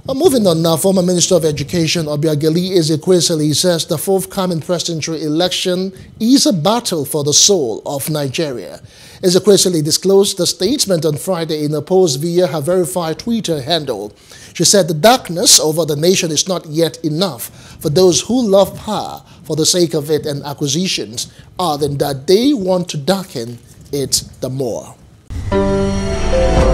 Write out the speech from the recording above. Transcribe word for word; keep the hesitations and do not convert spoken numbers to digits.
Uh, moving on now, former Minister of Education Obiageli Ezekwesili says the forthcoming presidential election is a battle for the soul of Nigeria. Ezekwesili disclosed the statement on Friday in a post via her verified Twitter handle. She said the darkness over the nation is not yet enough for those who love power for the sake of it and acquisitions, other than that they want to darken it the more.